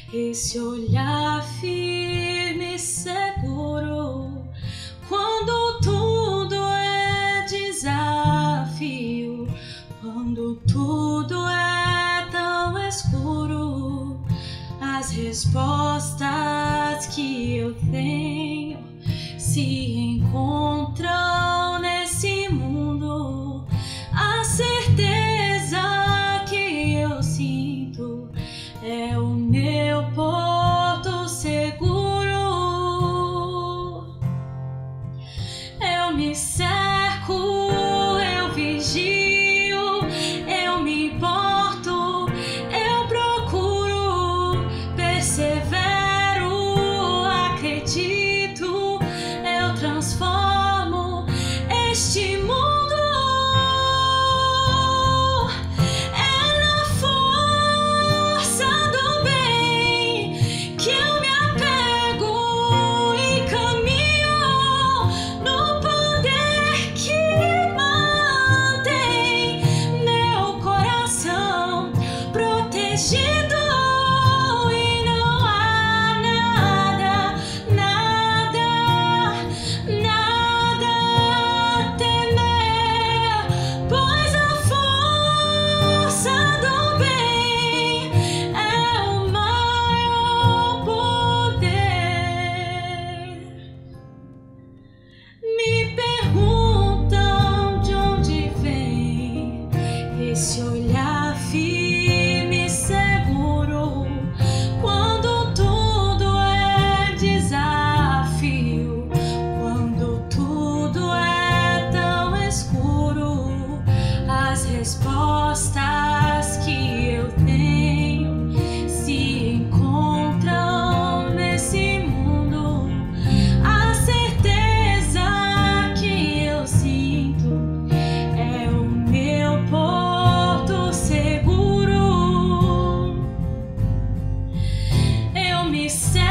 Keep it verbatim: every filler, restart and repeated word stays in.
esse olhar firme e seguro, quando tudo é desafio, quando tudo é tão escuro, as respostas que eu tenho se encontram nesse mundo. A certeza que eu sinto é o meu porto seguro. Eu me cerco, eu vigio, eu me importo, eu procuro, persevero, acredito, eu transformo este mundo. Esse olhar firme e seguro, quando tudo é desafio, quando tudo é tão escuro, as respostas que eu tenho se encontram nesse mundo. A certeza que eu sinto é o meu poder. Me